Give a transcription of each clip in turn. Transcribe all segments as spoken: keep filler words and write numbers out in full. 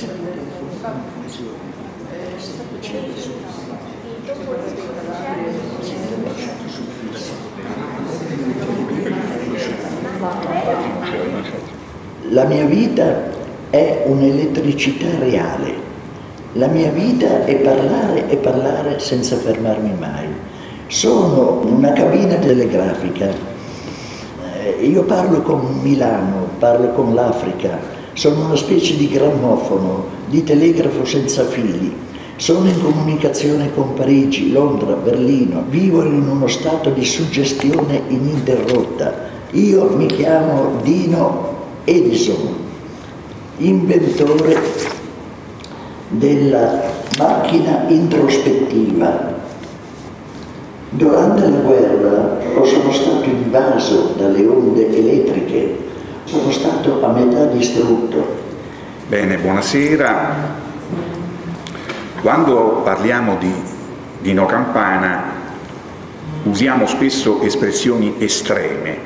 La mia vita è un'elettricità reale. La mia vita è parlare e parlare senza fermarmi mai. Sono una cabina telegrafica. Eh, io parlo con Milano, parlo con l'Africa. Sono una specie di grammofono, di telegrafo senza fili. Sono in comunicazione con Parigi, Londra, Berlino. Vivo in uno stato di suggestione ininterrotta. Io mi chiamo Dino Edison, inventore della macchina introspettiva. Durante la guerra sono stato invaso dalle onde elettriche, sono stato a metà distrutto. Bene, buonasera. Quando parliamo di Dino Campana usiamo spesso espressioni estreme.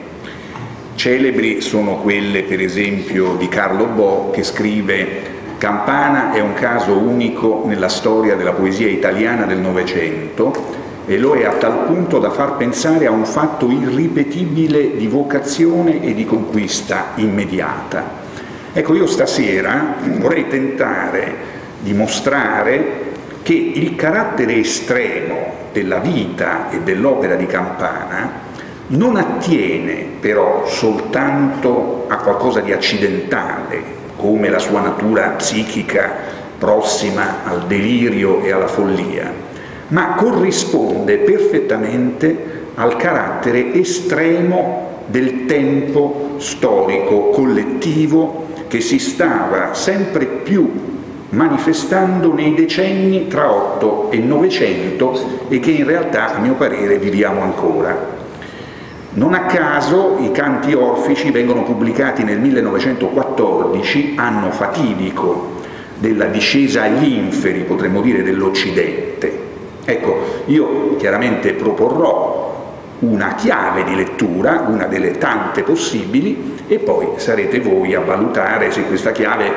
Celebri sono quelle, per esempio, di Carlo Bo, che scrive: Campana è un caso unico nella storia della poesia italiana del Novecento e lo è a tal punto da far pensare a un fatto irripetibile di vocazione e di conquista immediata. Ecco, io stasera vorrei tentare di mostrare che il carattere estremo della vita e dell'opera di Campana non attiene però soltanto a qualcosa di accidentale, come la sua natura psichica prossima al delirio e alla follia, ma corrisponde perfettamente al carattere estremo del tempo storico collettivo che si stava sempre più manifestando nei decenni tra Otto e Novecento e che in realtà, a mio parere, viviamo ancora. Non a caso i canti orfici vengono pubblicati nel millenovecentoquattordici, anno fatidico della discesa agli inferi, potremmo dire, dell'Occidente. Ecco, io chiaramente proporrò una chiave di lettura, una delle tante possibili, e poi sarete voi a valutare se questa chiave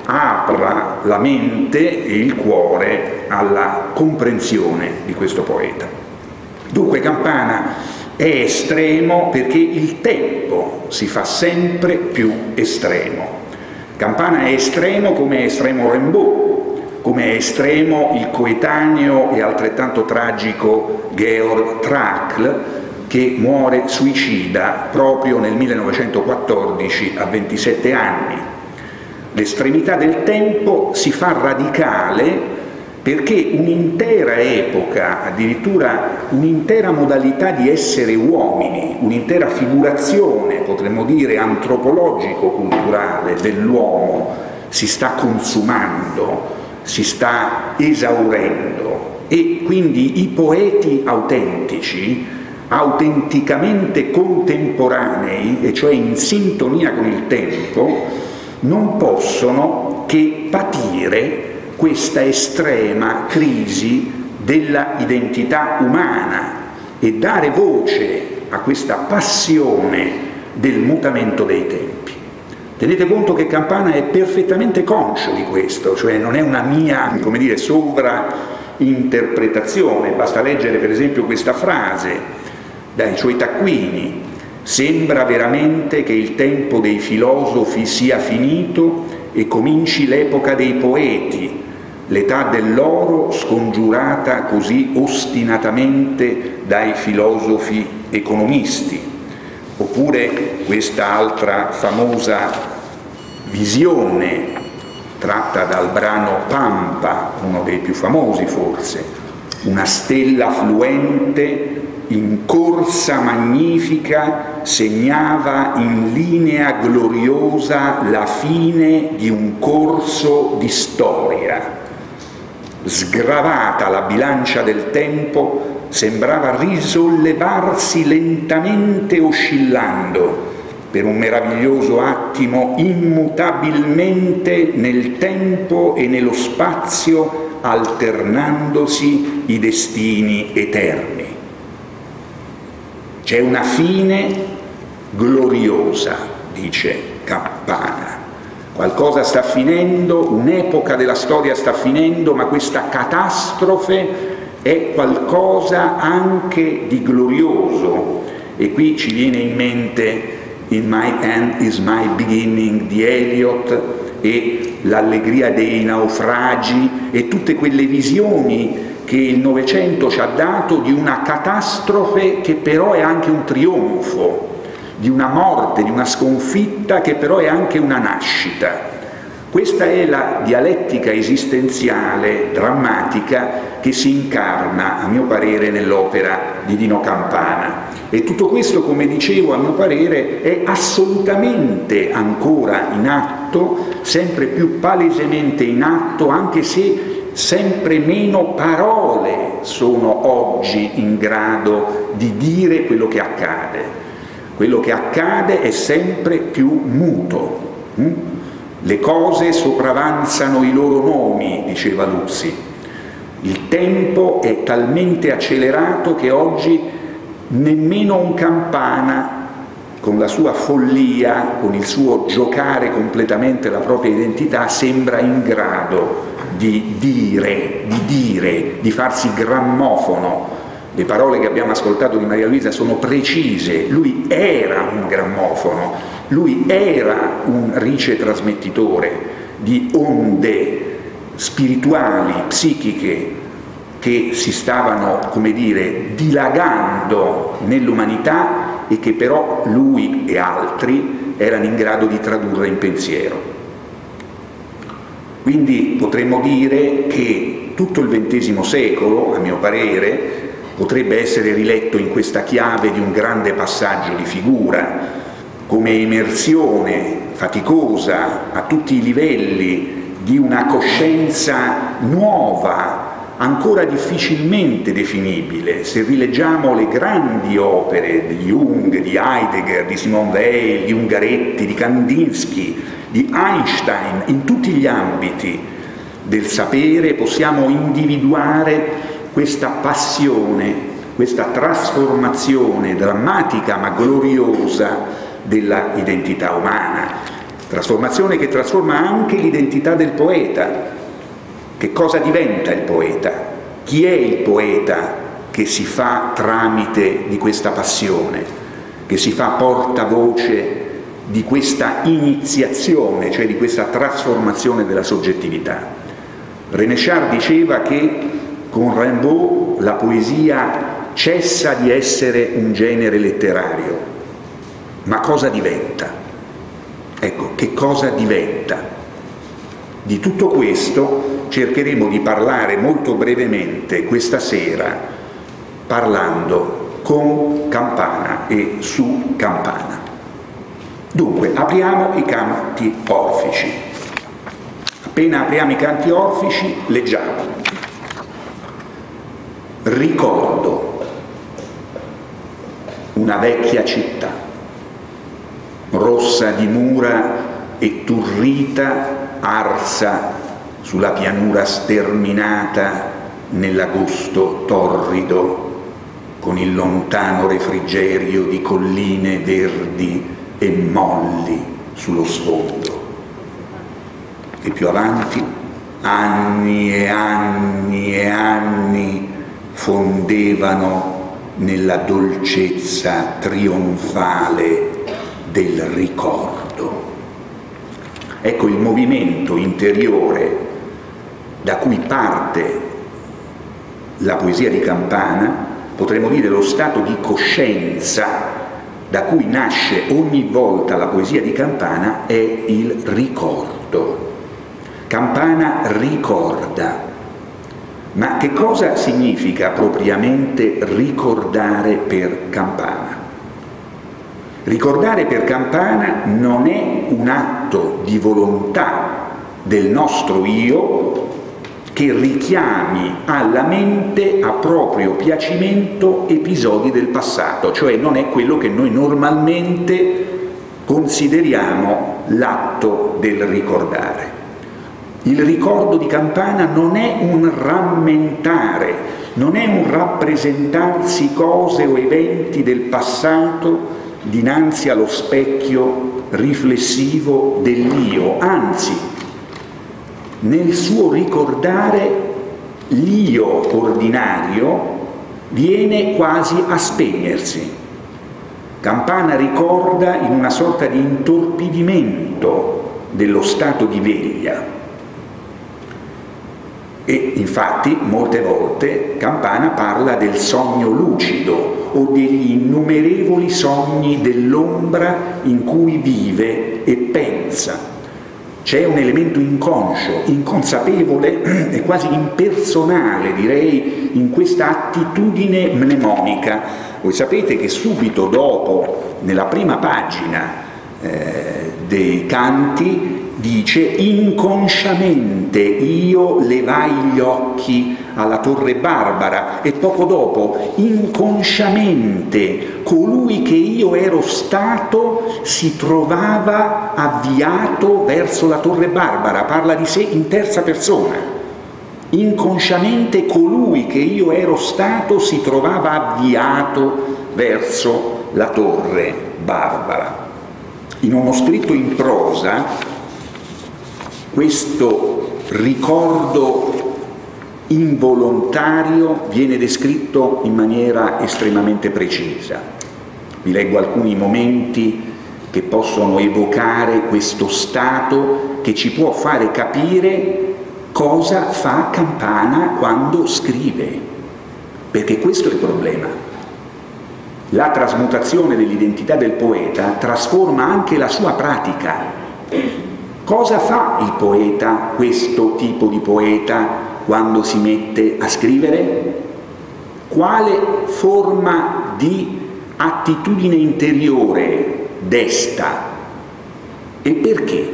apra la mente e il cuore alla comprensione di questo poeta. Dunque Campana è estremo perché il tempo si fa sempre più estremo. Campana è estremo come è estremo Rimbaud, come è estremo il coetaneo e altrettanto tragico Georg Trakl, che muore suicida proprio nel millenovecentoquattordici a ventisette anni. L'estremità del tempo si fa radicale perché un'intera epoca, addirittura un'intera modalità di essere uomini, un'intera figurazione, potremmo dire, antropologico-culturale dell'uomo si sta consumando, si sta esaurendo, e quindi i poeti autentici, autenticamente contemporanei, e cioè in sintonia con il tempo, non possono che patire questa estrema crisi della identità umana e dare voce a questa passione del mutamento dei tempi. Tenete conto che Campana è perfettamente conscio di questo, cioè non è una mia, come dire, sovrainterpretazione. Basta leggere per esempio questa frase dai suoi taccuini: sembra veramente che il tempo dei filosofi sia finito e cominci l'epoca dei poeti, l'età dell'oro scongiurata così ostinatamente dai filosofi economisti. Oppure questa altra famosa visione tratta dal brano Pampa, uno dei più famosi forse: una stella fluente in corsa magnifica segnava in linea gloriosa la fine di un corso di storia. Sgravata la bilancia del tempo, sembrava risollevarsi lentamente oscillando per un meraviglioso attimo, immutabilmente nel tempo e nello spazio, alternandosi i destini eterni. C'è una fine gloriosa, dice Campana, Qualcosa sta finendo, un'epoca della storia sta finendo, ma questa catastrofe è qualcosa anche di glorioso. E qui ci viene in mente In My End is My Beginning di Eliot e l'allegria dei naufragi e tutte quelle visioni che il Novecento ci ha dato di una catastrofe che però è anche un trionfo, di una morte, di una sconfitta che però è anche una nascita. Questa è la dialettica esistenziale, drammatica, che si incarna, a mio parere, nell'opera di Dino Campana. E tutto questo, come dicevo, a mio parere, è assolutamente ancora in atto, sempre più palesemente in atto, anche se sempre meno parole sono oggi in grado di dire quello che accade. Quello che accade è sempre più muto. Hm? Le cose sopravanzano i loro nomi, diceva Luzzi. Il tempo è talmente accelerato che oggi nemmeno un Campana, con la sua follia, con il suo giocare completamente la propria identità, sembra in grado di dire, di dire, di farsi grammofono. Le parole che abbiamo ascoltato di Maria Luisa sono precise. Lui era un grammofono, lui era un ricetrasmettitore di onde spirituali, psichiche, che si stavano, come dire, dilagando nell'umanità e che però lui e altri erano in grado di tradurre in pensiero. Quindi potremmo dire che tutto il ventesimo secolo, a mio parere, potrebbe essere riletto in questa chiave di un grande passaggio di figura, come emersione faticosa a tutti i livelli di una coscienza nuova, ancora difficilmente definibile. Se rileggiamo le grandi opere di Jung, di Heidegger, di Simone Weil, di Ungaretti, di Kandinsky, di Einstein, in tutti gli ambiti del sapere possiamo individuare questa passione, questa trasformazione drammatica ma gloriosa della identità umana. Trasformazione che trasforma anche l'identità del poeta. Che cosa diventa il poeta? Chi è il poeta che si fa tramite di questa passione, che si fa portavoce di questa iniziazione, cioè di questa trasformazione della soggettività? René Char diceva che con Rimbaud la poesia cessa di essere un genere letterario, ma cosa diventa? Ecco, che cosa diventa? Di tutto questo cercheremo di parlare molto brevemente questa sera, parlando con Campana e su Campana. Dunque, apriamo i canti orfici. Appena apriamo i canti orfici, leggiamo. Ricordo una vecchia città, rossa di mura e turrita, arsa sulla pianura sterminata nell'agosto torrido, con il lontano refrigerio di colline verdi e molli sullo sfondo. E più avanti, anni e anni e anni fondevano nella dolcezza trionfale del ricordo. Ecco il movimento interiore da cui parte la poesia di Campana, potremmo dire lo stato di coscienza da cui nasce ogni volta la poesia di Campana, è il ricordo. Campana ricorda. Ma che cosa significa propriamente ricordare per Campana? Ricordare per Campana non è un atto di volontà del nostro io che richiami alla mente a proprio piacimento episodi del passato, cioè non è quello che noi normalmente consideriamo l'atto del ricordare. Il ricordo di Campana non è un rammentare, non è un rappresentarsi cose o eventi del passato dinanzi allo specchio riflessivo dell'io, anzi, nel suo ricordare l'io ordinario viene quasi a spegnersi. Campana ricorda in una sorta di intorpidimento dello stato di veglia. E infatti molte volte Campana parla del sogno lucido o degli innumerevoli sogni dell'ombra in cui vive e pensa. C'è un elemento inconscio, inconsapevole e quasi impersonale, direi, in questa attitudine mnemonica. Voi sapete che subito dopo, nella prima pagina eh, dei Canti, dice inconsciamente io levai gli occhi alla Torre Barbara, e poco dopo inconsciamente colui che io ero stato si trovava avviato verso la Torre Barbara, parla di sé in terza persona. Inconsciamente colui che io ero stato si trovava avviato verso la Torre Barbara. In uno scritto in prosa questo ricordo involontario viene descritto in maniera estremamente precisa. Vi leggo alcuni momenti che possono evocare questo stato che ci può fare capire cosa fa Campana quando scrive, perché questo è il problema. La trasmutazione dell'identità del poeta trasforma anche la sua pratica. Cosa fa il poeta, questo tipo di poeta, quando si mette a scrivere? Quale forma di attitudine interiore desta? E perché?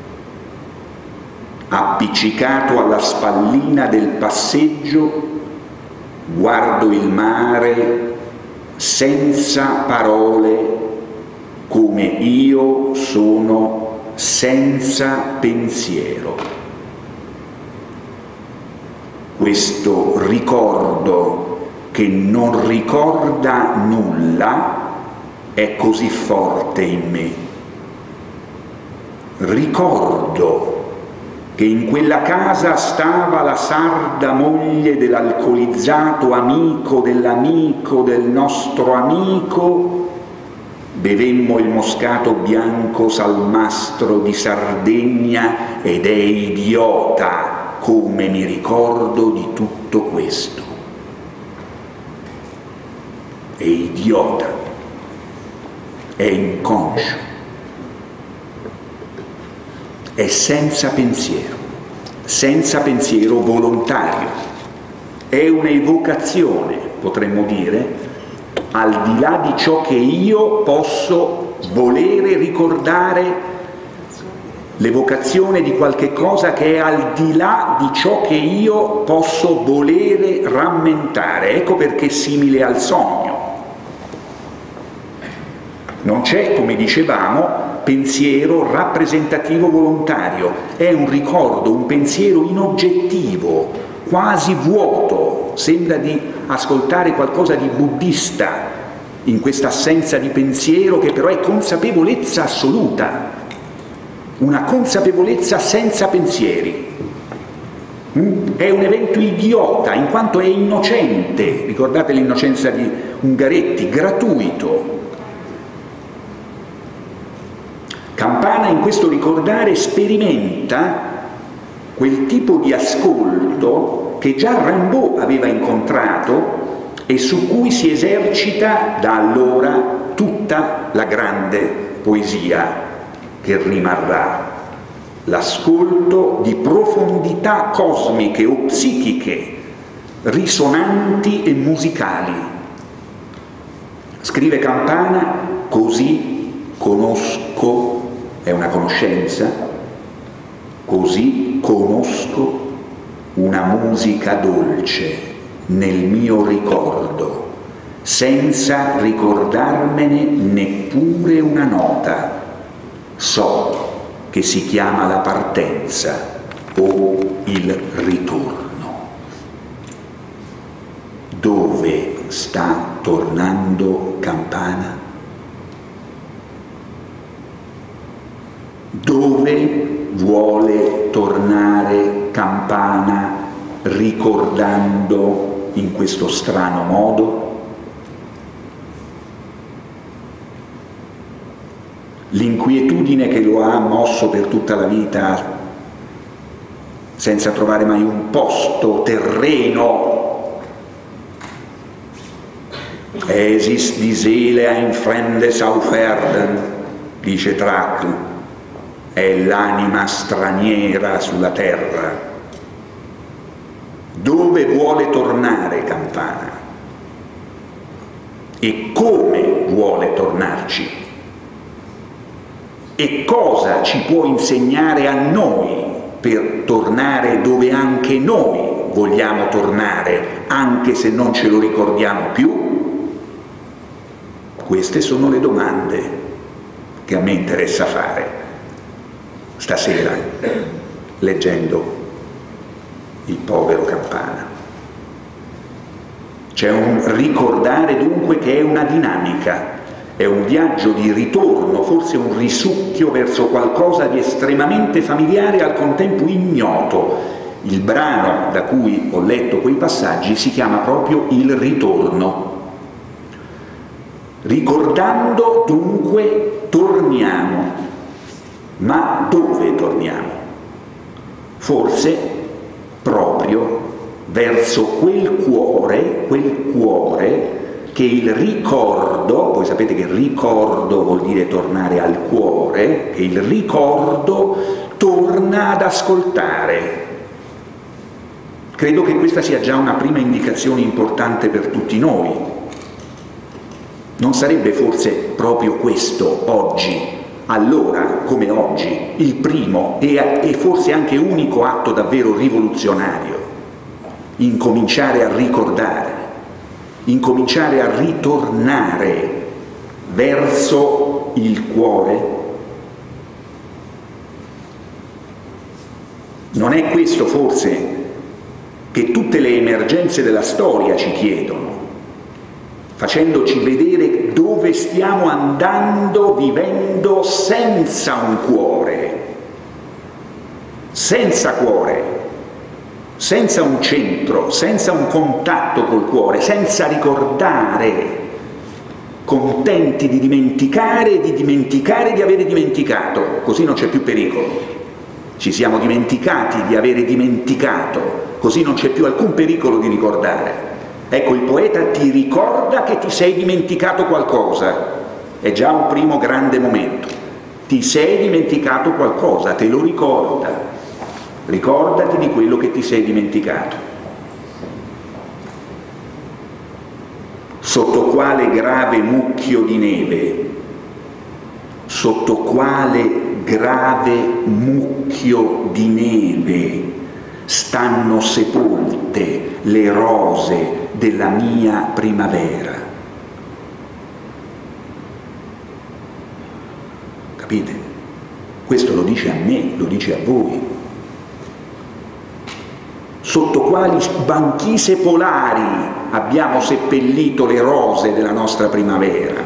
Appiccicato alla spallina del passeggio, guardo il mare senza parole, come io sono senza pensiero. Questo ricordo che non ricorda nulla è così forte in me. Ricordo che in quella casa stava la sarda moglie dell'alcolizzato amico dell'amico del nostro amico. Bevemmo il moscato bianco salmastro di Sardegna ed è idiota come mi ricordo di tutto questo. È idiota, è inconscio, è senza pensiero, senza pensiero volontario, è un'evocazione, potremmo dire, al di là di ciò che io posso volere ricordare, l'evocazione di qualche cosa che è al di là di ciò che io posso volere rammentare. Ecco perché è simile al sogno. Non c'è, come dicevamo, pensiero rappresentativo volontario, è un ricordo, un pensiero inoggettivo, quasi vuoto. Sembra di ascoltare qualcosa di buddista in questa assenza di pensiero, che però è consapevolezza assoluta, una consapevolezza senza pensieri. È un evento idiota in quanto è innocente, ricordate l'innocenza di Ungaretti, gratuito. Campana in questo ricordare sperimenta quel tipo di ascolto che già Rimbaud aveva incontrato e su cui si esercita da allora tutta la grande poesia che rimarrà. L'ascolto di profondità cosmiche o psichiche, risonanti e musicali. Scrive Campana: così conosco, è una conoscenza, così conosco una musica dolce nel mio ricordo, senza ricordarmene neppure una nota. So che si chiama la partenza o il ritorno. Dove sta tornando Campana? Dove vuole tornare Campana ricordando in questo strano modo? L'inquietudine che lo ha mosso per tutta la vita, senza trovare mai un posto, terreno. Esis die Seele ein fremdes Aufwerden, dice Trakl, è l'anima straniera sulla terra. Dove vuole tornare Campana? E come vuole tornarci? E cosa ci può insegnare a noi per tornare dove anche noi vogliamo tornare, anche se non ce lo ricordiamo più? Queste sono le domande che a me interessa fare stasera, leggendo il povero Campana. C'è un ricordare dunque che è una dinamica, è un viaggio di ritorno, forse un risucchio verso qualcosa di estremamente familiare e al contempo ignoto. Il brano da cui ho letto quei passaggi si chiama proprio Il ritorno. Ricordando dunque torniamo, ma dove torniamo? Forse proprio verso quel cuore, quel cuore che il ricordo, voi sapete che ricordo vuol dire tornare al cuore, che il ricordo torna ad ascoltare. Credo che questa sia già una prima indicazione importante per tutti noi. Non sarebbe forse proprio questo oggi, allora come oggi, il primo e, e forse anche unico atto davvero rivoluzionario? Incominciare a ricordare, incominciare a ritornare verso il cuore. Non è questo forse che tutte le emergenze della storia ci chiedono, facendoci vedere dove stiamo andando vivendo senza un cuore, senza cuore, senza un centro, senza un contatto col cuore, senza ricordare, contenti di dimenticare, di dimenticare di avere dimenticato, così non c'è più pericolo. Ci siamo dimenticati di avere dimenticato, così non c'è più alcun pericolo di ricordare. Ecco, il poeta ti ricorda che ti sei dimenticato qualcosa, è già un primo grande momento. Ti sei dimenticato qualcosa, te lo ricorda. Ricordati di quello che ti sei dimenticato. Sotto quale grave mucchio di neve, sotto quale grave mucchio di neve stanno sepolte le rose della mia primavera. Capite? Questo lo dice a me, lo dice a voi. Sotto quali banchise polari abbiamo seppellito le rose della nostra primavera?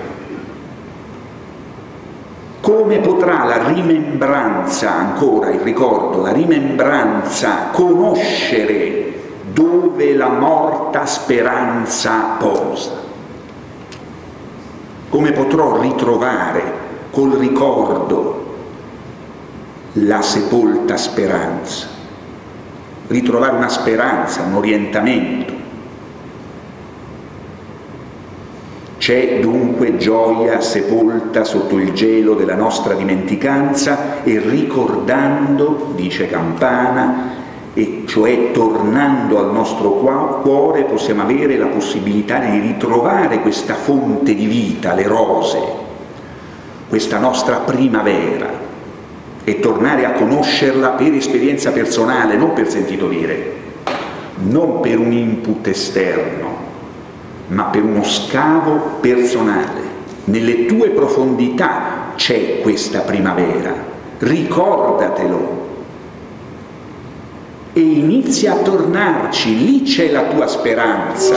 Come potrà la rimembranza, ancora il ricordo, la rimembranza conoscere dove la morta speranza posa? Come potrò ritrovare col ricordo la sepolta speranza? Ritrovare una speranza, un orientamento. C'è dunque gioia sepolta sotto il gelo della nostra dimenticanza e ricordando, dice Campana, e cioè tornando al nostro cuore possiamo avere la possibilità di ritrovare questa fonte di vita, le rose, questa nostra primavera, e tornare a conoscerla per esperienza personale, non per sentito dire, non per un input esterno, ma per uno scavo personale. Nelle tue profondità c'è questa primavera, ricordatelo e inizia a tornarci, lì c'è la tua speranza,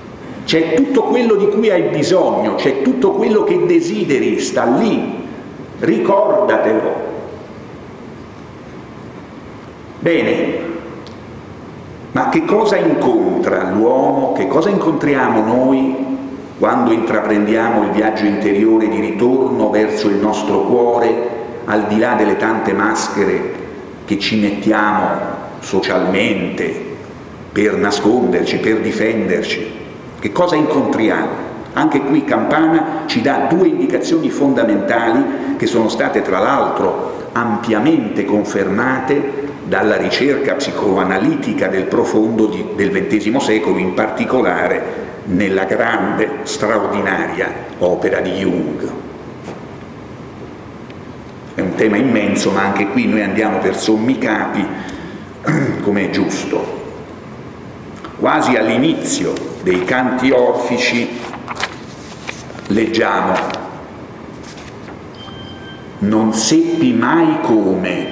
c'è tutto quello di cui hai bisogno, c'è tutto quello che desideri, sta lì. ricordatelo. Bene, ma che cosa incontra l'uomo, che cosa incontriamo noi quando intraprendiamo il viaggio interiore di ritorno verso il nostro cuore, al di là delle tante maschere che ci mettiamo socialmente per nasconderci, per difenderci? Che cosa incontriamo? Anche qui Campana ci dà due indicazioni fondamentali che sono state tra l'altro ampiamente confermate dalla ricerca psicoanalitica del profondo di, del ventesimo secolo, in particolare nella grande, straordinaria opera di Jung. È un tema immenso, ma anche qui noi andiamo per sommi capi, come è giusto. Quasi all'inizio dei canti orfici leggiamo: non seppi mai come.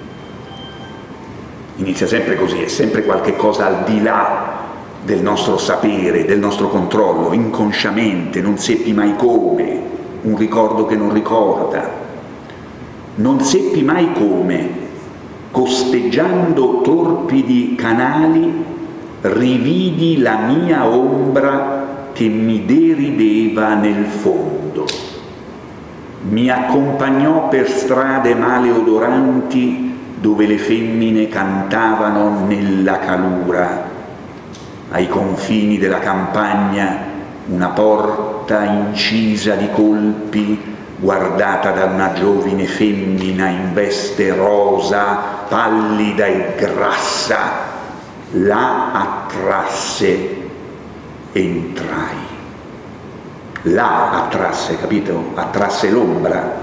Inizia sempre così, è sempre qualche cosa al di là del nostro sapere, del nostro controllo, inconsciamente, non seppi mai come, un ricordo che non ricorda. Non seppi mai come, costeggiando torpidi canali, rividi la mia ombra che mi derideva nel fondo. Mi accompagnò per strade maleodoranti dove le femmine cantavano nella calura. Ai confini della campagna una porta incisa di colpi, guardata da una giovine femmina in veste rosa, pallida e grassa, la attrasse, entrai. La attrasse, capito? Attrasse l'ombra.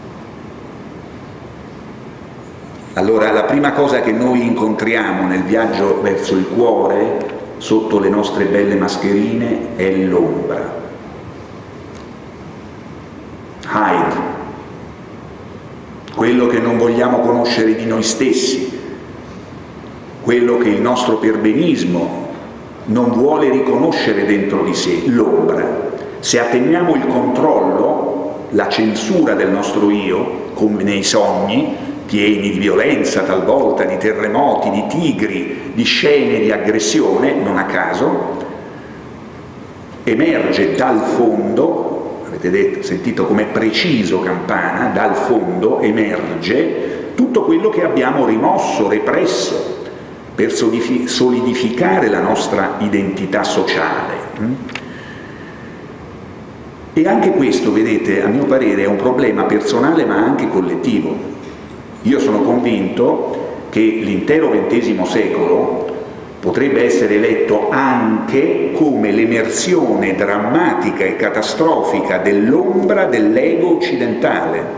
Allora, la prima cosa che noi incontriamo nel viaggio verso il cuore, sotto le nostre belle mascherine, è l'ombra. Hide, quello che non vogliamo conoscere di noi stessi, quello che il nostro perbenismo non vuole riconoscere dentro di sé, l'ombra. Se atteniamo il controllo, la censura del nostro io, come nei sogni, pieni di violenza talvolta, di terremoti, di tigri, di scene di aggressione, non a caso, emerge dal fondo, avete detto, sentito com'è preciso Campana, dal fondo emerge tutto quello che abbiamo rimosso, represso, per solidificare la nostra identità sociale. E anche questo, vedete, a mio parere è un problema personale ma anche collettivo. Io sono convinto che l'intero ventesimo secolo potrebbe essere letto anche come l'emersione drammatica e catastrofica dell'ombra dell'ego occidentale.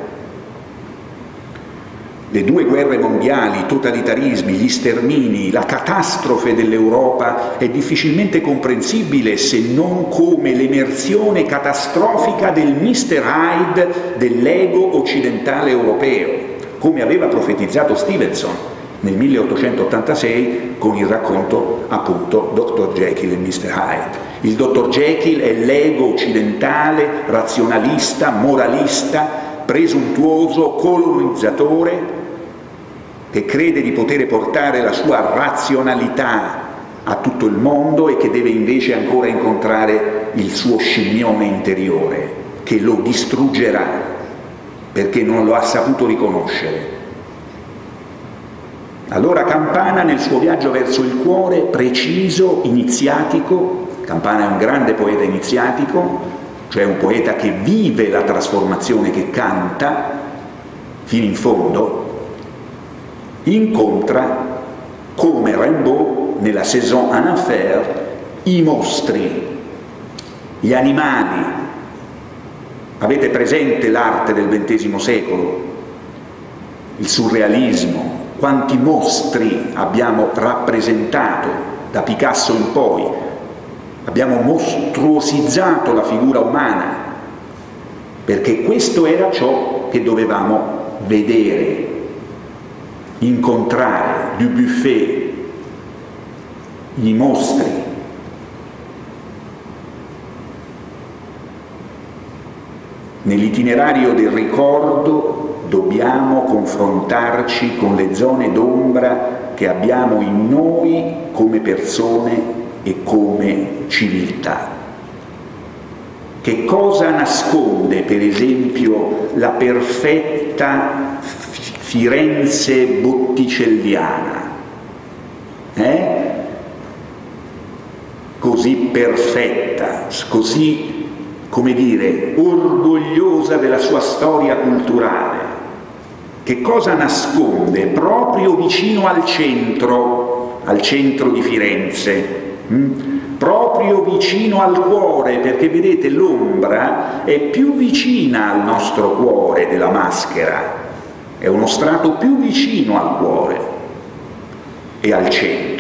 Le due guerre mondiali, i totalitarismi, gli stermini, la catastrofe dell'Europa è difficilmente comprensibile se non come l'emersione catastrofica del mister Hyde dell'ego occidentale europeo, come aveva profetizzato Stevenson nel milleottocentottantasei con il racconto appunto dottor Jekyll e mister Hyde. Il dottor Jekyll è l'ego occidentale, razionalista, moralista, presuntuoso, colonizzatore, che crede di poter portare la sua razionalità a tutto il mondo e che deve invece ancora incontrare il suo scimmione interiore, che lo distruggerà perché non lo ha saputo riconoscere. Allora Campana, nel suo viaggio verso il cuore, preciso, iniziatico, Campana è un grande poeta iniziatico, cioè un poeta che vive la trasformazione, che canta fino in fondo, incontra come Rimbaud nella Saison en Enfer i mostri, gli animali. Avete presente l'arte del ventesimo secolo? Il surrealismo, quanti mostri abbiamo rappresentato da Picasso in poi, abbiamo mostruosizzato la figura umana, perché questo era ciò che dovevamo vedere, incontrare. Dubuffet, i mostri. Nell'itinerario del ricordo dobbiamo confrontarci con le zone d'ombra che abbiamo in noi come persone e come civiltà. Che cosa nasconde, per esempio, la perfetta Firenze botticelliana? Eh? Così perfetta, così, come dire, orgogliosa della sua storia culturale. Che cosa nasconde proprio vicino al centro, al centro di Firenze, hm? proprio vicino al cuore, perché vedete l'ombra è più vicina al nostro cuore della maschera, è uno strato più vicino al cuore e al centro.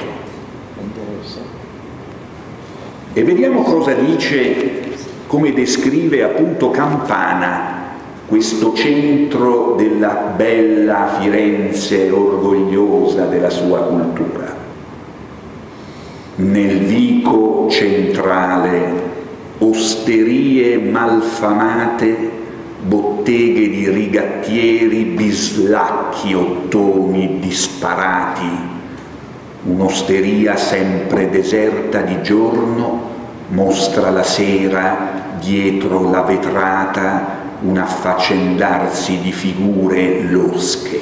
E vediamo cosa dice, come descrive appunto Campana, questo centro della bella Firenze orgogliosa della sua cultura. Nel vico centrale, osterie malfamate, botteghe di rigattieri, bislacchi, ottoni disparati, un'osteria sempre deserta di giorno mostra la sera, dietro la vetrata, un affaccendarsi di figure losche.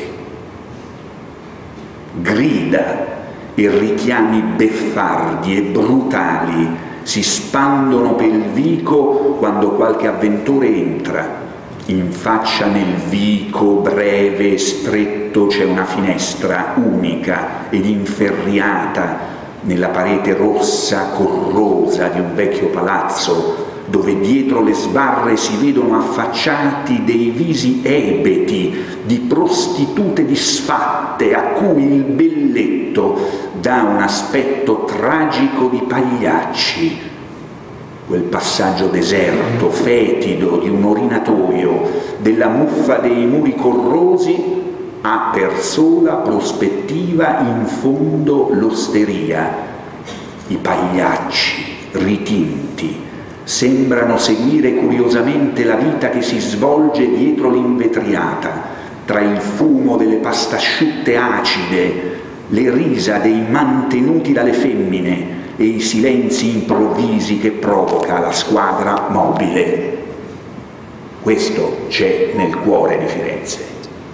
Grida e richiami beffardi e brutali si spandono per il vico quando qualche avventore entra. In faccia nel vico breve e stretto c'è una finestra unica ed inferriata nella parete rossa corrosa di un vecchio palazzo, dove dietro le sbarre si vedono affacciati dei visi ebeti di prostitute disfatte a cui il belletto dà un aspetto tragico di pagliacci. Quel passaggio deserto, fetido di un orinatoio, della muffa dei muri corrosi, ha per sola prospettiva in fondo l'osteria. I pagliacci ritinti sembrano seguire curiosamente la vita che si svolge dietro l'invetriata, tra il fumo delle pastasciutte acide, le risa dei mantenuti dalle femmine e i silenzi improvvisi che provoca la squadra mobile. Questo c'è nel cuore di Firenze.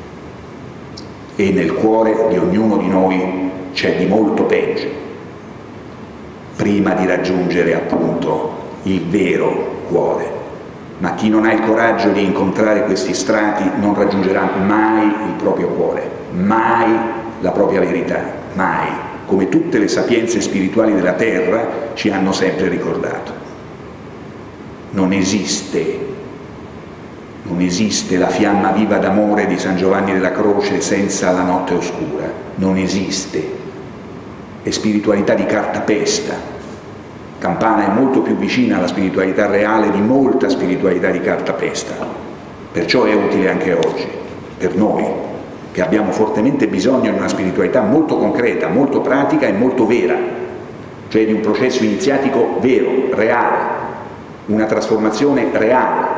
E nel cuore di ognuno di noi c'è di molto peggio, prima di raggiungere appunto il vero cuore. Ma chi non ha il coraggio di incontrare questi strati non raggiungerà mai il proprio cuore, mai la propria verità, mai, come tutte le sapienze spirituali della terra ci hanno sempre ricordato. Non esiste Non esiste la fiamma viva d'amore di San Giovanni della Croce senza la notte oscura. Non esiste. È spiritualità di cartapesta. Campana è molto più vicina alla spiritualità reale di molta spiritualità di cartapesta. Perciò è utile anche oggi, per noi, che abbiamo fortemente bisogno di una spiritualità molto concreta, molto pratica e molto vera, cioè di un processo iniziatico vero, reale, una trasformazione reale.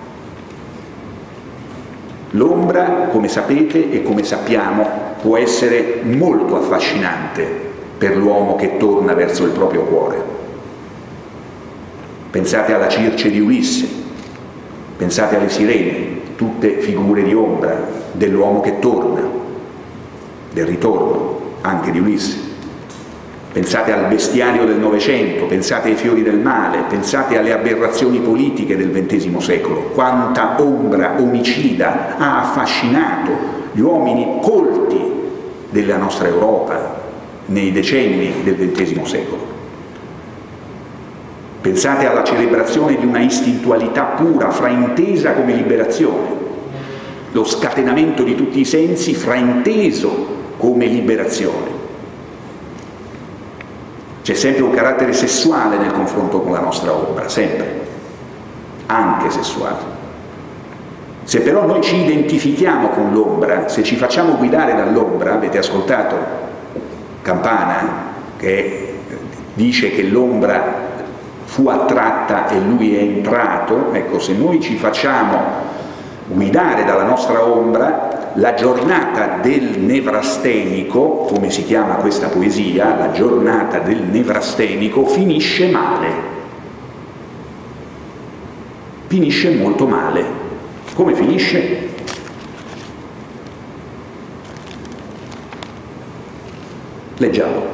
L'ombra, come sapete e come sappiamo, può essere molto affascinante per l'uomo che torna verso il proprio cuore. Pensate alla Circe di Ulisse, pensate alle Sirene, tutte figure di ombra dell'uomo che torna, del ritorno anche di Ulisse. Pensate al bestiario del Novecento, pensate ai fiori del male, pensate alle aberrazioni politiche del ventesimo secolo. Quanta ombra omicida ha affascinato gli uomini colti della nostra Europa nei decenni del ventesimo secolo. Pensate alla celebrazione di una istintualità pura, fraintesa come liberazione, lo scatenamento di tutti i sensi frainteso come liberazione. C'è sempre un carattere sessuale nel confronto con la nostra ombra, sempre, anche sessuale. Se però noi ci identifichiamo con l'ombra, se ci facciamo guidare dall'ombra, avete ascoltato Campana che dice che l'ombra fu attratta e lui è entrato. Ecco, se noi ci facciamo guidare dalla nostra ombra, la giornata del nevrastenico, come si chiama questa poesia, la giornata del nevrastenico finisce male, finisce molto male. Come finisce? Leggiamo.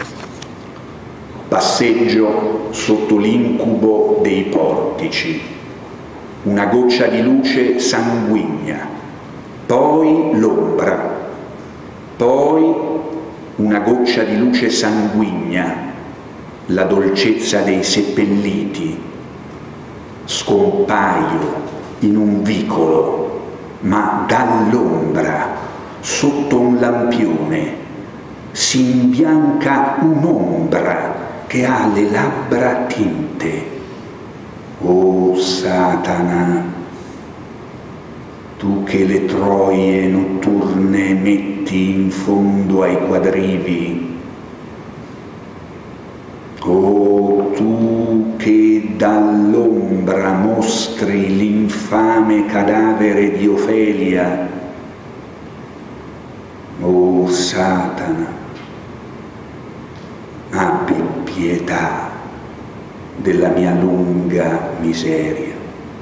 Passeggio sotto l'incubo dei portici, una goccia di luce sanguigna, poi l'ombra, poi una goccia di luce sanguigna, la dolcezza dei seppelliti, scompaio in un vicolo, ma dall'ombra, sotto un lampione, si imbianca un'ombra che ha le labbra tinte. O Satana, tu che le troie notturne metti in fondo ai quadrivi, o tu che dall'ombra mostri l'infame cadavere di Ofelia, o Satana, abbi pietà della mia lunga miseria.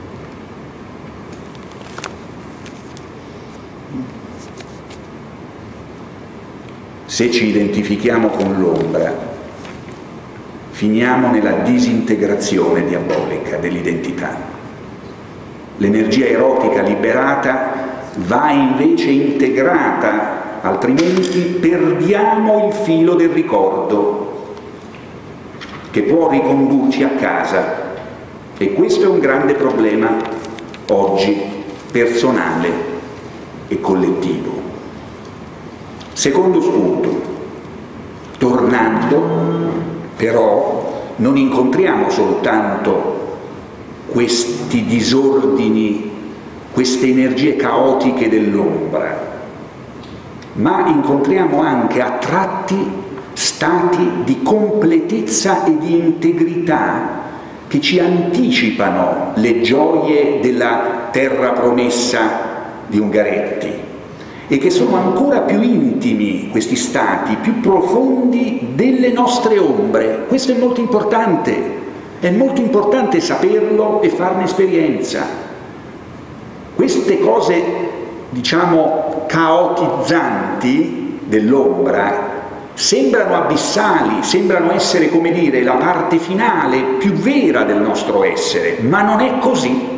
Se ci identifichiamo con l'ombra, finiamo nella disintegrazione diabolica dell'identità. L'energia erotica liberata va invece integrata, altrimenti perdiamo il filo del ricordo che può ricondurci a casa, e questo è un grande problema oggi, personale e collettivo. Secondo spunto, tornando, però non incontriamo soltanto questi disordini, queste energie caotiche dell'ombra, ma incontriamo anche a tratti stati di completezza e di integrità che ci anticipano le gioie della terra promessa di Ungaretti e che sono ancora più intimi, questi stati, più profondi delle nostre ombre. Questo è molto importante, è molto importante saperlo e farne esperienza. Queste cose, diciamo, caotizzanti dell'ombra sembrano abissali, sembrano essere, come dire, la parte finale più vera del nostro essere, ma non è così.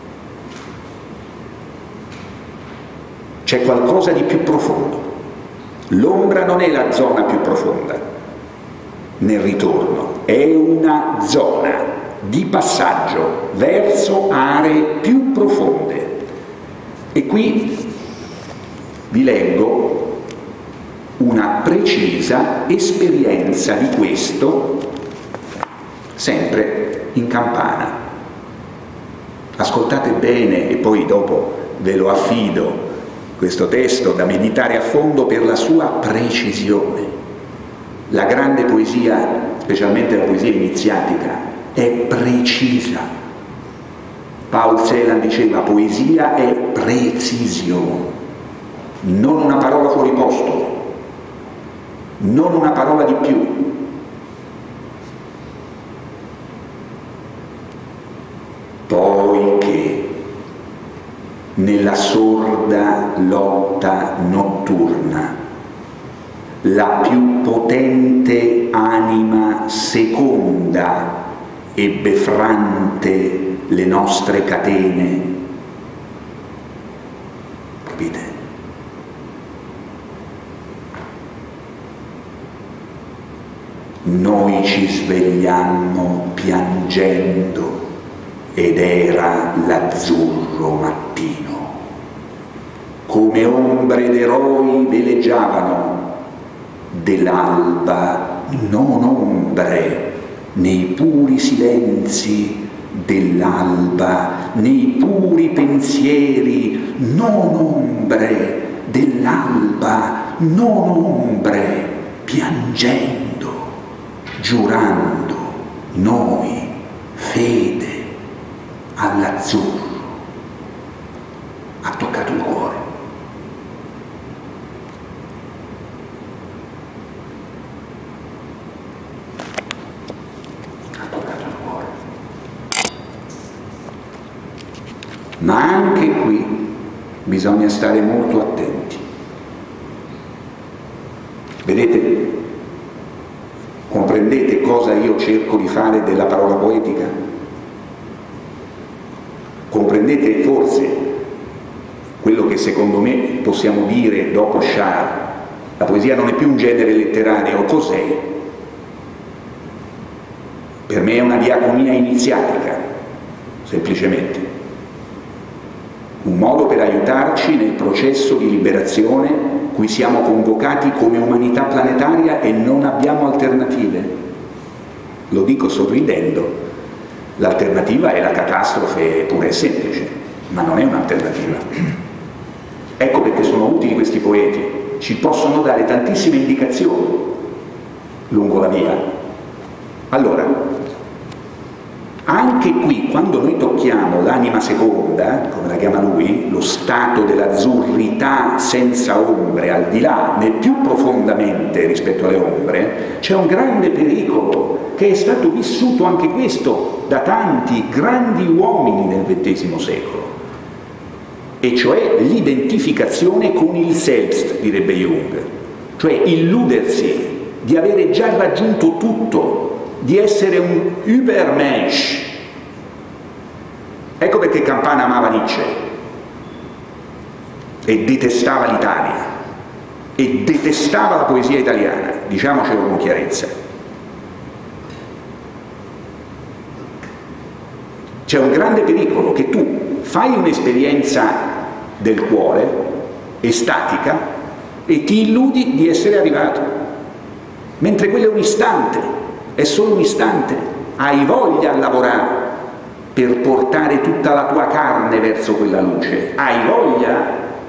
C'è qualcosa di più profondo. L'ombra non è la zona più profonda nel ritorno, è una zona di passaggio verso aree più profonde. E qui vi leggo una precisa esperienza di questo, sempre in Campana. Ascoltate bene e poi dopo ve lo affido, questo testo da meditare a fondo per la sua precisione. La grande poesia, specialmente la poesia iniziatica, è precisa. Paul Celan diceva: poesia è precisione, non una parola fuori posto, non una parola di più. Poiché nella sorda lotta notturna la più potente anima seconda ebbe frante le nostre catene, capite? Noi ci svegliammo piangendo ed era l'azzurro mattino. Come ombre d'eroi veleggiavano, dell'alba non ombre, nei puri silenzi dell'alba, nei puri pensieri, non ombre, dell'alba non ombre, piangendo, giurando, noi fede all'azzurro ha toccato il cuore. Ha toccato il cuore. Ma anche qui bisogna stare molto attenti. Vedete? Comprendete cosa io cerco di fare della parola poetica? Comprendete forse quello che secondo me possiamo dire dopo Charles? La poesia non è più un genere letterario, cos'è? Per me è una diaconia iniziatica, semplicemente. Un modo per aiutarci nel processo di liberazione cui siamo convocati come umanità planetaria e non abbiamo alternative. Lo dico sorridendo, l'alternativa è la catastrofe pura e semplice, ma non è un'alternativa. Ecco perché sono utili questi poeti, ci possono dare tantissime indicazioni lungo la via. Allora, anche qui, quando noi tocchiamo l'anima seconda, come la chiama lui, lo stato dell'azzurrità senza ombre, al di là, né più profondamente rispetto alle ombre, c'è un grande pericolo che è stato vissuto anche questo da tanti grandi uomini nel ventesimo secolo, e cioè l'identificazione con il Selbst, direbbe Jung, cioè illudersi di avere già raggiunto tutto, di essere un Übermensch. Ecco perché Campana amava Nietzsche e detestava l'Italia e detestava la poesia italiana, diciamocelo con chiarezza. C'è un grande pericolo che tu fai un'esperienza del cuore estatica e ti illudi di essere arrivato, mentre quello è un istante. È solo un istante, hai voglia a lavorare per portare tutta la tua carne verso quella luce, hai voglia,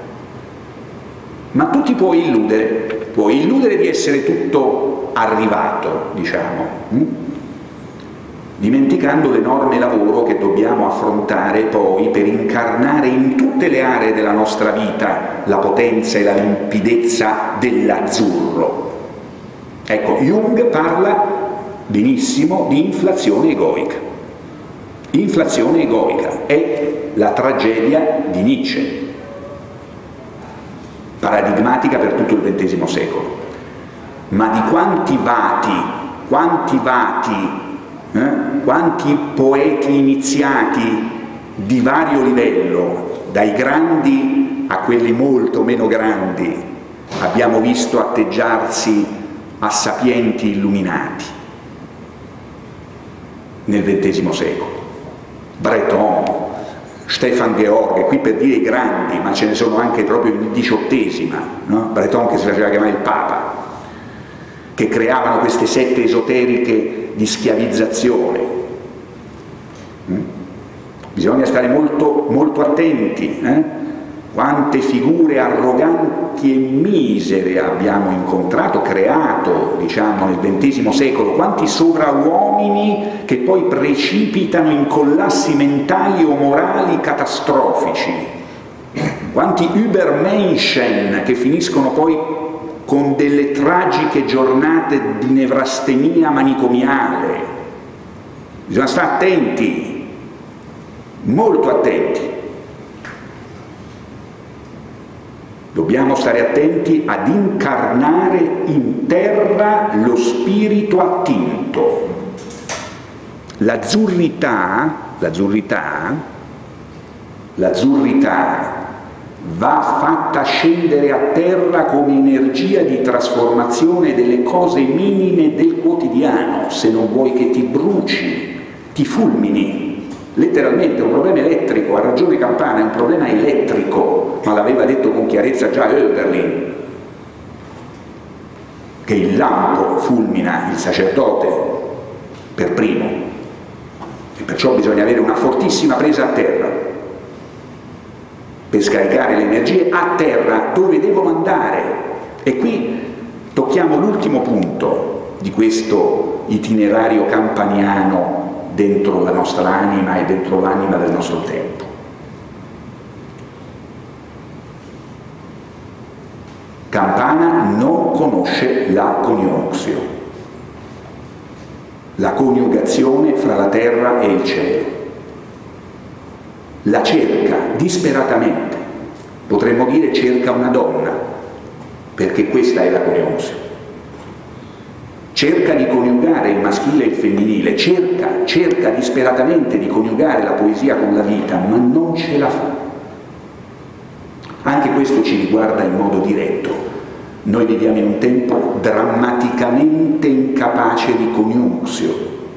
ma tu ti puoi illudere, puoi illudere di essere tutto arrivato, diciamo, hm? dimenticando l'enorme lavoro che dobbiamo affrontare poi per incarnare in tutte le aree della nostra vita la potenza e la limpidezza dell'azzurro. Ecco, Jung parla benissimo di inflazione egoica. Inflazione egoica è la tragedia di Nietzsche, paradigmatica per tutto il ventesimo secolo. Ma di quanti vati, quanti vati, eh, quanti poeti iniziati di vario livello, dai grandi a quelli molto meno grandi, abbiamo visto atteggiarsi a sapienti illuminati nel ventesimo secolo. Breton, Stefan Georg, qui per dire i grandi, ma ce ne sono anche proprio in diciottesima, no? Breton che si faceva chiamare il Papa, che creavano queste sette esoteriche di schiavizzazione. Mm? Bisogna stare molto, molto attenti, eh? Quante figure arroganti e misere abbiamo incontrato, creato, diciamo, nel ventesimo secolo, quanti sovrauomini che poi precipitano in collassi mentali o morali catastrofici, quanti Übermenschen che finiscono poi con delle tragiche giornate di nevrastenia manicomiale. Bisogna stare attenti, molto attenti. Dobbiamo stare attenti ad incarnare in terra lo spirito attinto. L'azzurrità, l'azzurrità, l'azzurrità va fatta scendere a terra come energia di trasformazione delle cose minime del quotidiano, se non vuoi che ti bruci, ti fulmini. Letteralmente un problema elettrico, ha ragione Campana, è un problema elettrico, ma l'aveva detto con chiarezza già Oeberlin, che il lampo fulmina il sacerdote per primo, e perciò bisogna avere una fortissima presa a terra per scaricare le energie a terra dove devono andare. E qui tocchiamo l'ultimo punto di questo itinerario campaniano dentro la nostra anima e dentro l'anima del nostro tempo. Campana non conosce la coniunxio, la coniugazione fra la terra e il cielo. La cerca disperatamente, potremmo dire cerca una donna, perché questa è la coniunxio. Cerca di coniugare il maschile e il femminile, cerca, cerca disperatamente di coniugare la poesia con la vita, ma non ce la fa. Anche questo ci riguarda in modo diretto. Noi viviamo in un tempo drammaticamente incapace di coniunxio.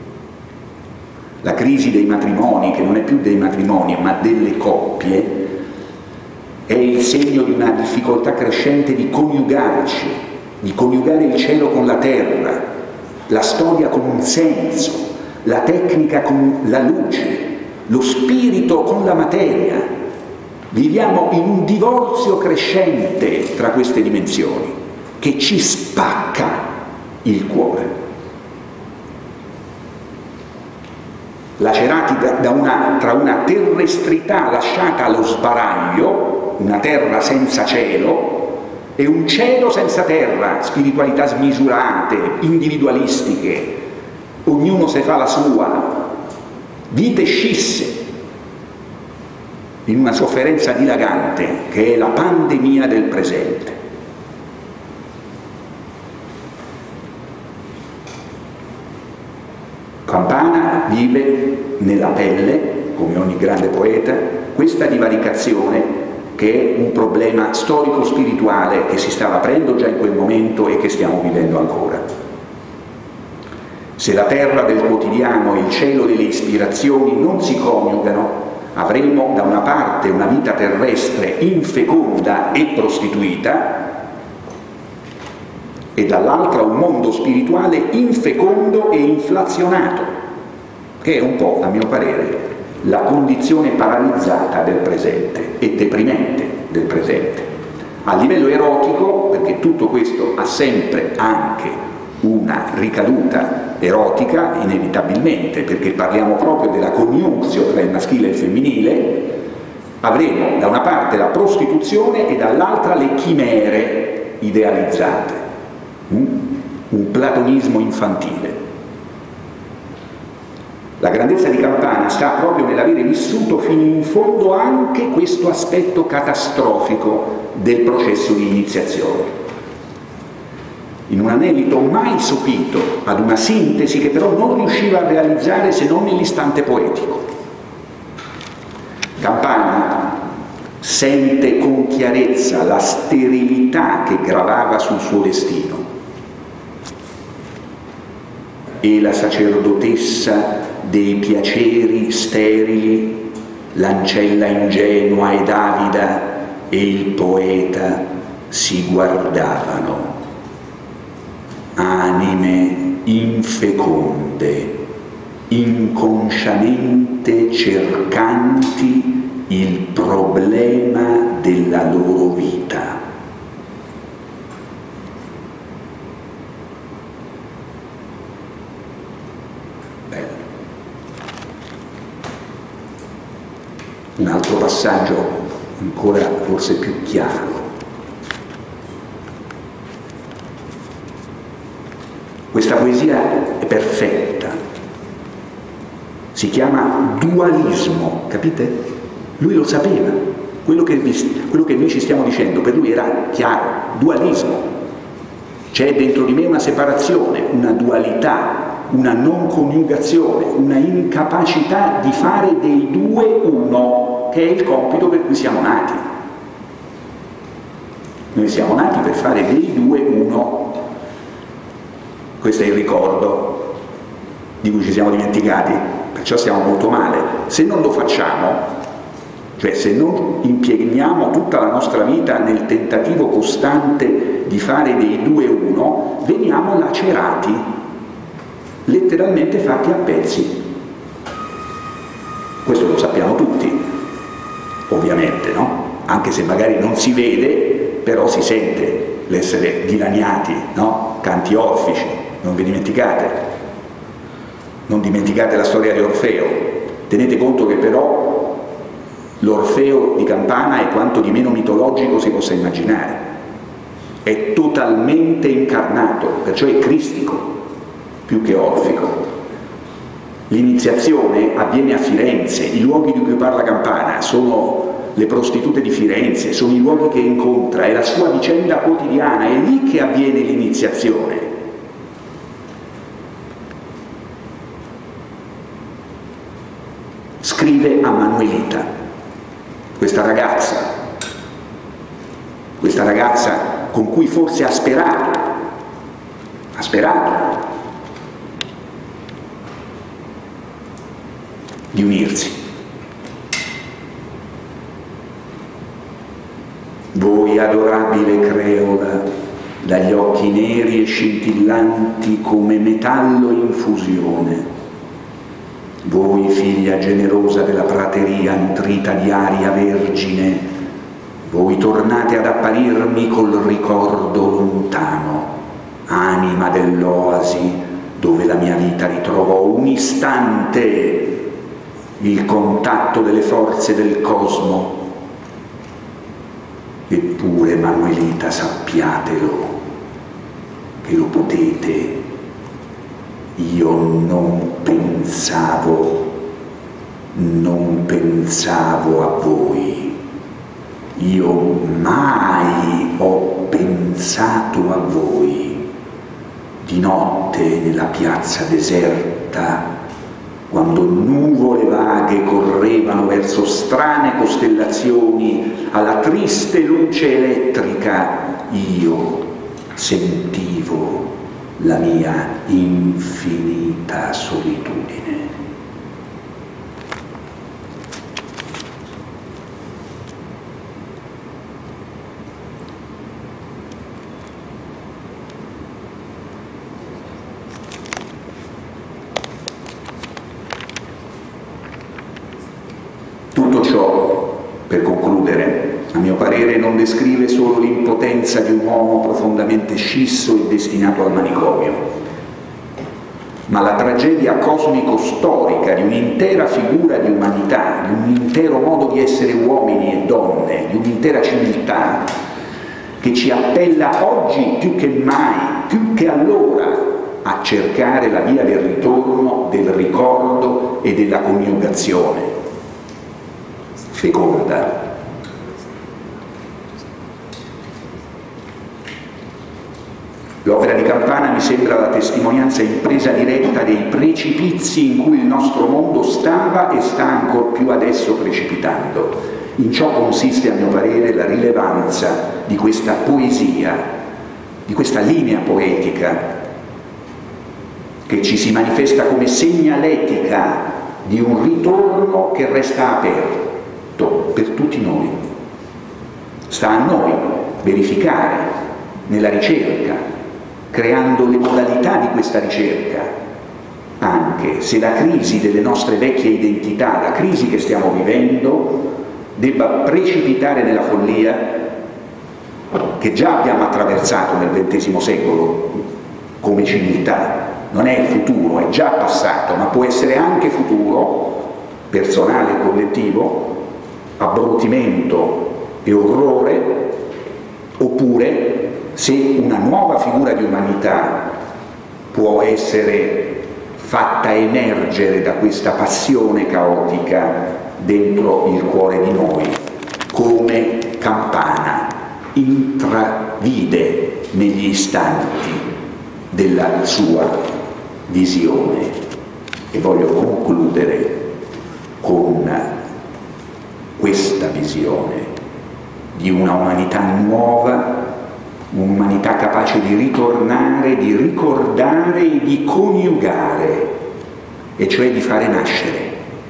La crisi dei matrimoni, che non è più dei matrimoni ma delle coppie, è il segno di una difficoltà crescente di coniugarci, di coniugare il cielo con la terra, la storia con un senso, la tecnica con la luce, lo spirito con la materia. Viviamo in un divorzio crescente tra queste dimensioni che ci spacca il cuore. Lacerati da, da una, tra una terrestrità lasciata allo sbaraglio, una terra senza cielo, e un cielo senza terra, spiritualità smisurate, individualistiche, ognuno se fa la sua, vite scisse, in una sofferenza dilagante che è la pandemia del presente. Campana vive nella pelle, come ogni grande poeta, questa divaricazione che è un problema storico-spirituale che si stava aprendo già in quel momento e che stiamo vivendo ancora. Se la terra del quotidiano e il cielo delle ispirazioni non si coniugano, avremo da una parte una vita terrestre infeconda e prostituita e dall'altra un mondo spirituale infecondo e inflazionato, che è un po', a mio parere, la condizione paralizzata del presente e deprimente del presente. A livello erotico, perché tutto questo ha sempre anche una ricaduta erotica, inevitabilmente, perché parliamo proprio della coniunxio tra il maschile e il femminile, avremo da una parte la prostituzione e dall'altra le chimere idealizzate, un platonismo infantile. La grandezza di Campana sta proprio nell'avere vissuto fino in fondo anche questo aspetto catastrofico del processo di iniziazione. In un anelito mai sopito ad una sintesi che però non riusciva a realizzare se non nell'istante poetico. Campana sente con chiarezza la sterilità che gravava sul suo destino e la sacerdotessa dei piaceri sterili, l'ancella ingenua ed avida e il poeta si guardavano, anime infeconde, inconsciamente cercanti il problema della loro vita. Bello. Un altro passaggio ancora forse più chiaro. Questa poesia è perfetta, si chiama dualismo, capite? Lui lo sapeva, quello che, quello che noi ci stiamo dicendo per lui era chiaro, dualismo. C'è dentro di me una separazione, una dualità, una non coniugazione, una incapacità di fare dei due uno, che è il compito per cui siamo nati. Noi siamo nati per fare dei due uno. Questo è il ricordo di cui ci siamo dimenticati, perciò stiamo molto male. Se non lo facciamo, cioè se non impieghiamo tutta la nostra vita nel tentativo costante di fare dei due uno, veniamo lacerati, letteralmente fatti a pezzi. Questo lo sappiamo tutti, ovviamente, no? Anche se magari non si vede, però si sente l'essere dilaniati, no? Canti orfici. Non vi dimenticate. Non dimenticate la storia di Orfeo. Tenete conto che però l'Orfeo di Campana è quanto di meno mitologico si possa immaginare. È totalmente incarnato, perciò è cristico più che orfico. L'iniziazione avviene a Firenze, i luoghi di cui parla Campana sono le prostitute di Firenze, sono i luoghi che incontra, è la sua vicenda quotidiana, è lì che avviene l'iniziazione. Scrive a Manuelita, questa ragazza, questa ragazza con cui forse ha sperato, ha sperato di unirsi. Voi adorabile creola, dagli occhi neri e scintillanti come metallo in fusione, voi figlia generosa della prateria nutrita di aria vergine, voi tornate ad apparirmi col ricordo lontano, anima dell'oasi dove la mia vita ritrovò un istante il contatto delle forze del cosmo. Eppure, Manuelita, sappiatelo, che lo potete. Io non pensavo, non pensavo a voi. Io mai ho pensato a voi. Di notte nella piazza deserta, quando nuvole vaghe correvano verso strane costellazioni alla triste luce elettrica, io sentivo la mia infinita solitudine. Tutto ciò, per concludere, a mio parere non descrive solo l'impotenza di un uomo profondamente scisso e destinato al manicomio, ma la tragedia cosmico-storica di un'intera figura di umanità, di un intero modo di essere uomini e donne, di un'intera civiltà, che ci appella oggi più che mai, più che allora, a cercare la via del ritorno, del ricordo e della coniugazione feconda. L'opera di Campana mi sembra la testimonianza in presa diretta dei precipizi in cui il nostro mondo stava e sta ancor più adesso precipitando. In ciò consiste, a mio parere, la rilevanza di questa poesia, di questa linea poetica che ci si manifesta come segnaletica di un ritorno che resta aperto per tutti noi. Sta a noi verificare nella ricerca, creando le modalità di questa ricerca, anche se la crisi delle nostre vecchie identità, la crisi che stiamo vivendo, debba precipitare nella follia che già abbiamo attraversato nel ventesimo secolo come civiltà. Non è il futuro, è già passato, ma può essere anche futuro, personale e collettivo, abbrutimento e orrore, oppure se una nuova figura di umanità può essere fatta emergere da questa passione caotica dentro il cuore di noi, come Campana intravide negli istanti della sua visione. E voglio concludere con questa visione di una umanità nuova, un'umanità capace di ritornare, di ricordare e di coniugare, e cioè di fare nascere.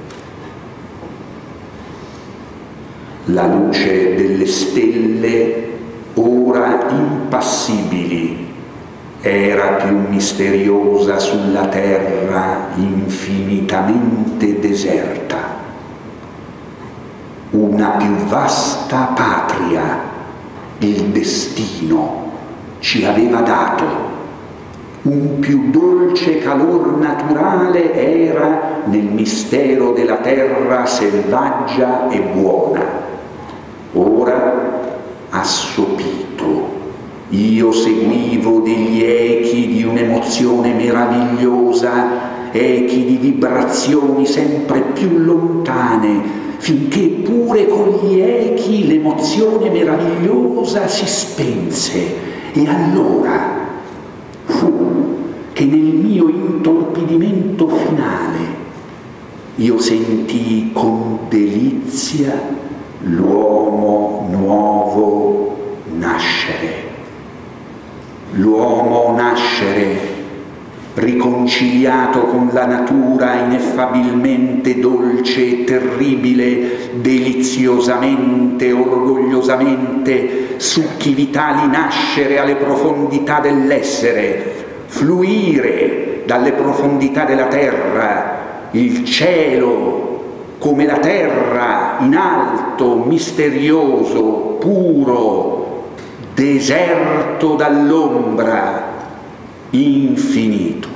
La luce delle stelle, ora impassibili, era più misteriosa sulla terra infinitamente deserta. Una più vasta patria il destino ci aveva dato, un più dolce calor naturale era nel mistero della terra selvaggia e buona. Ora, assopito, io seguivo degli echi di un'emozione meravigliosa, echi di vibrazioni sempre più lontane, finché pure con gli echi l'emozione meravigliosa si spense. E allora fu che nel mio intorpidimento finale io sentii con delizia l'uomo nuovo nascere. L'uomo nascere, riconciliato con la natura ineffabilmente dolce e terribile, deliziosamente, orgogliosamente, succhi vitali nascere alle profondità dell'essere, fluire dalle profondità della terra, il cielo come la terra in alto, misterioso, puro, deserto dall'ombra, infinito.